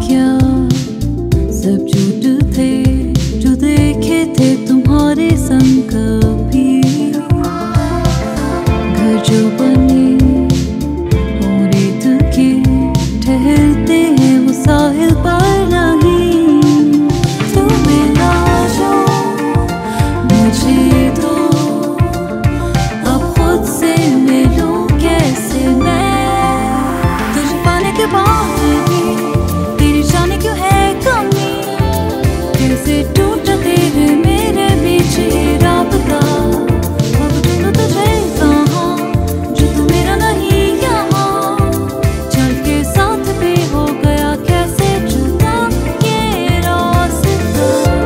क्या सब झूठ थे जो देखे थे तुम्हारे संग कभी। घर जो बने हो रेत के ठहरते हैं वो साहिल पर नहीं। तू मिला जो मुझे दो, अब खुद से मिलूं कैसे मैं। तुझे पाने के बाद भी तेरी जाने क्यों है कमी। कैसे टूटा तेरे मेरे बीच ये राबता। अब ढूंढूं तुझे कहाँ जो तू मेरा नहीं यहाँ। चल के साथ भी हो गया कैसे जुदा ये रास्ता।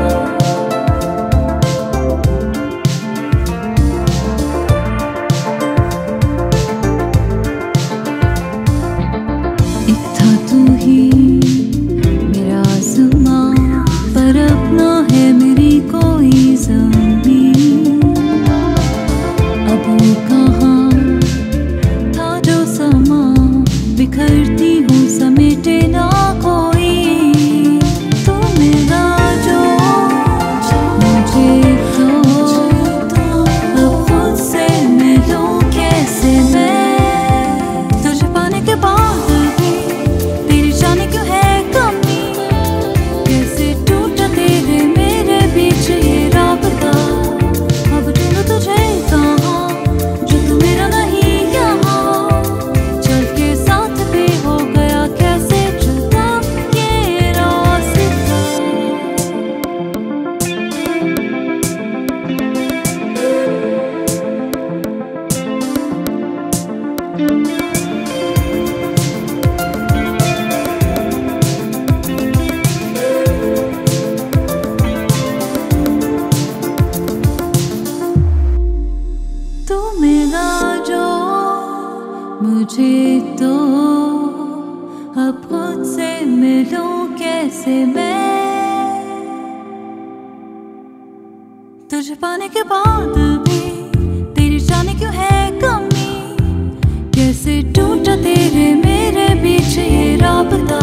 एक था तू ही मेरा आसमां, पर अपना है मेरी कोई ज़मीन। अब वो कहाँ था जो समा, बिखरती हूँ समेटे ना कोई। तू मिला जो मुझे तो, अब खुद से मिलूं कैसे मैं। तुझे पाने के बाद भी तेरी जाने क्यों है कमी। कैसे टूटा तेरे मेरे बीच ये राबता। अब ढूंढूं तुझे कहाँ जो तू मेरा नहीं यहाँ। चल के साथ भी हो गया कैसे जुदा ये रास्ता। तू मिला जो मुझे तो, अब खुद से मिलूं कैसे मैं। तुझे पाने के बाद भी तेरी जाने क्यों है कमी। कैसे टूटा तेरे मेरे बीच ये राबता।